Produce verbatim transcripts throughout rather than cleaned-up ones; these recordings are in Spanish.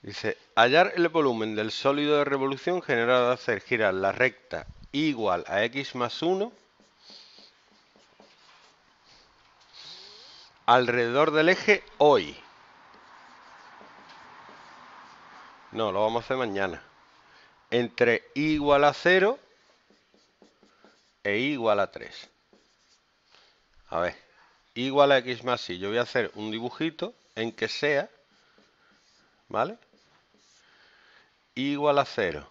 Dice, hallar el volumen del sólido de revolución generado al hacer girar la recta igual a x más uno alrededor del eje hoy. No, lo vamos a hacer mañana. Entre i igual a cero e i igual a tres. A ver, i igual a x más y. Yo voy a hacer un dibujito en que sea, ¿vale? I igual a cero.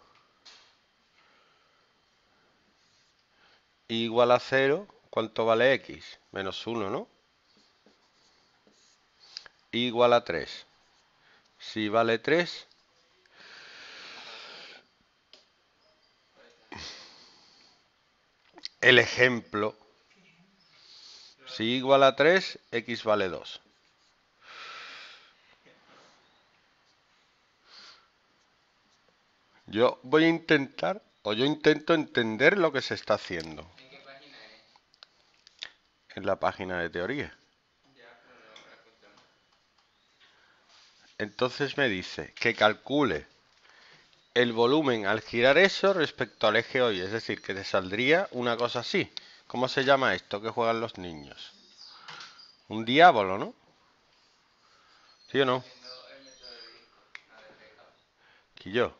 I igual a cero, ¿cuánto vale x? Menos uno, ¿no? I igual a tres. Si vale tres, el ejemplo, si i igual a tres, x vale dos. Yo voy a intentar, o yo intento entender lo que se está haciendo. ¿En qué página es? En la página de teoría. Ya, pero no la encontramos. Entonces me dice que calcule el volumen al girar eso respecto al eje hoy. Es decir, que te saldría una cosa así. ¿Cómo se llama esto que juegan los niños? Un diablo, ¿no? ¿Sí o no? Haciendo el método de disco. A despejado. Y yo.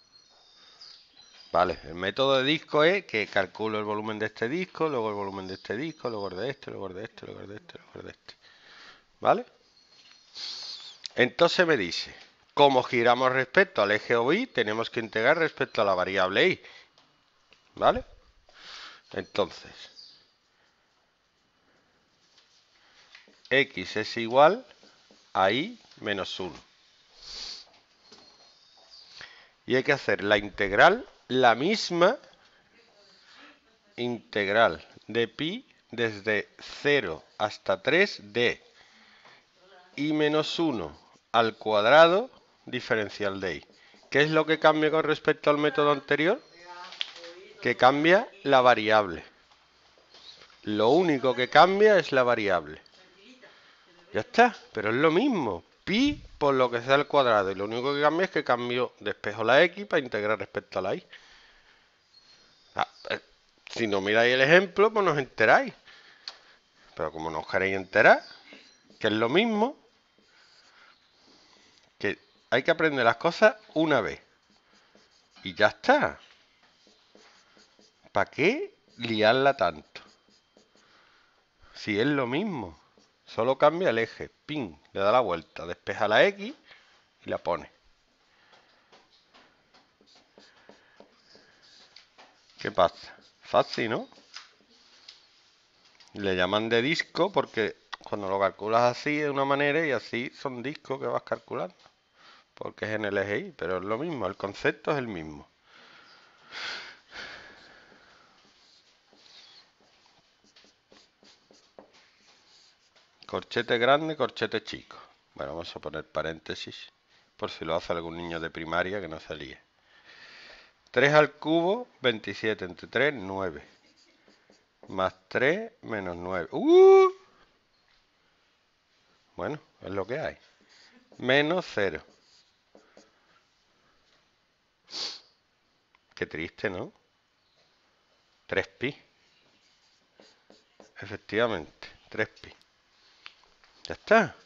Vale, el método de disco es que calculo el volumen de este disco, luego el volumen de este disco, luego el de este, luego el de este, luego el de este, luego el de este. ¿Vale? Entonces me dice, como giramos respecto al eje o y, tenemos que integrar respecto a la variable y. ¿Vale? Entonces, x es igual a y menos uno. Y hay que hacer la integral, la misma integral de pi desde cero hasta tres de y menos uno al cuadrado diferencial de y. ¿Qué es lo que cambia con respecto al método anterior? Que cambia la variable. Lo único que cambia es la variable. Ya está, pero es lo mismo. Pi por lo que sea al cuadrado. Y lo único que cambia es que cambio, despejo la x para integrar respecto a la y. Ah, eh, si no miráis el ejemplo, pues no os enteráis. Pero como no os queréis enterar, que es lo mismo, que hay que aprender las cosas una vez. Y ya está. ¿Para qué liarla tanto? Si es lo mismo. Solo cambia el eje. Pin, le da la vuelta, despeja la x y la pone. ¿Qué pasa? Fácil, ¿no? Le llaman de disco porque cuando lo calculas así de una manera y así son discos que vas calculando. Porque es en el eje y, pero es lo mismo, el concepto es el mismo. Corchete grande, corchete chico. Bueno, vamos a poner paréntesis por si lo hace algún niño de primaria que no se líe. tres al cubo, veintisiete entre tres, nueve. Más tres menos nueve. ¡Uh! Bueno, es lo que hay. Menos cero. Qué triste, ¿no? tres pi. Efectivamente, tres pi. Ya está.